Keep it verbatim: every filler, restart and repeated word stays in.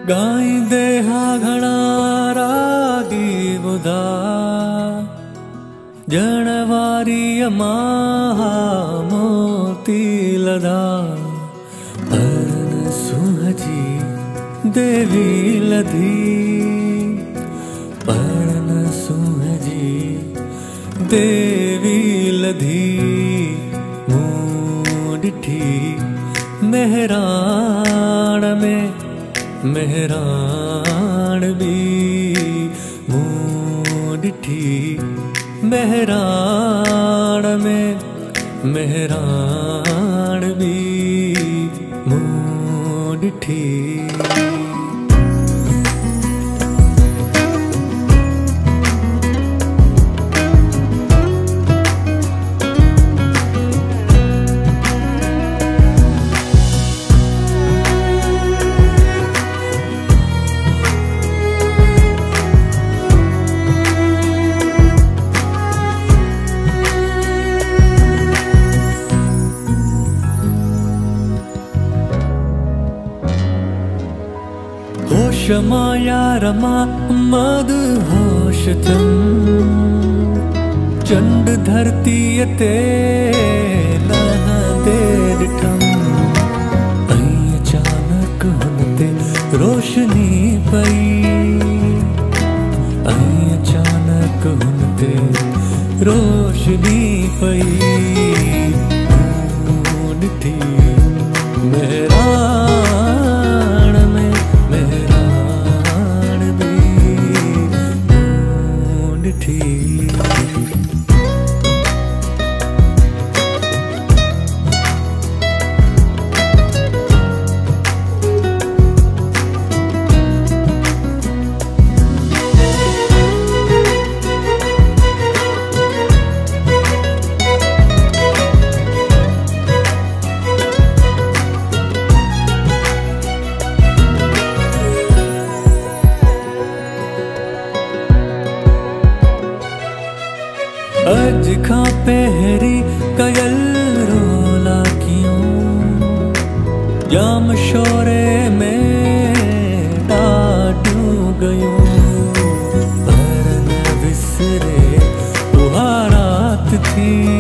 गाईंदे हा घणा रागी ॿुधा जण वारी मां मोती लधा अरन सुहजी देवी लधी अरन सुहजी देवी लधी मूं ॾिठी मेहराण में मेहराण भी मूं ॾिठी मेहराण में मेहराण भी मूं ॾिठी। होश मां यार मां मद होश थम चंड धरती ते लहंदे ॾिठम ऐं अचानक हुन ते रोशनी पई ऐं अचानक हुन ते रोशनी पई मूं ॾिठी मेहराण में मेहराण भी मूं ॾिठी। अज खां पहिरीं कयल रोला कियूं जाम शोरे में ॾाढियूं गयूं पर न विसरे उहा रात थी।